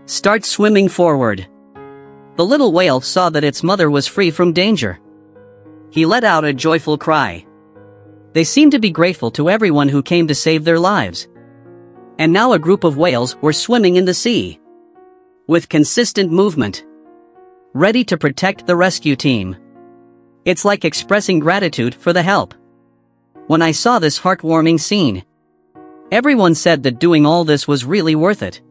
Start swimming forward. The little whale saw that its mother was free from danger. He let out a joyful cry. They seemed to be grateful to everyone who came to save their lives. And now a group of whales were swimming in the sea. With consistent movement. Ready to protect the rescue team. It's like expressing gratitude for the help. When I saw this heartwarming scene, everyone said that doing all this was really worth it.